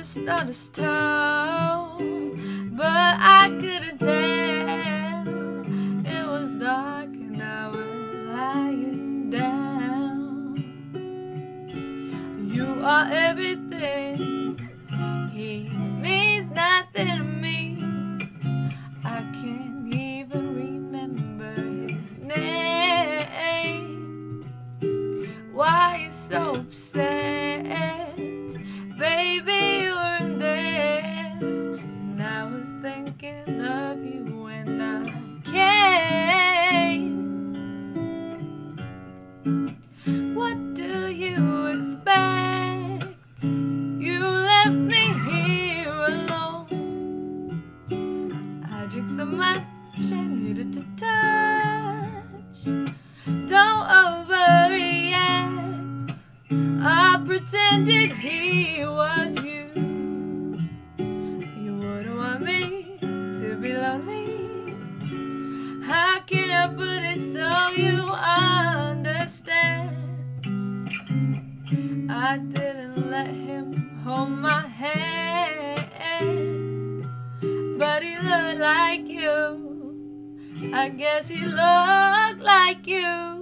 just on a stone, but I couldn't tell. It was dark and I was lying down. You are everything, he means nothing to me. I can't even remember his name. Why you so upset? Baby, you weren't there, and I was thinking of you when I came. What do you expect? You left me here alone. I drank so much I needed to touch. Don't overreact. I pretended he was you. You wouldn't want me to be lonely. How can I put it so you understand? I didn't let him hold my hand, but he looked like you. I guess he looked like you.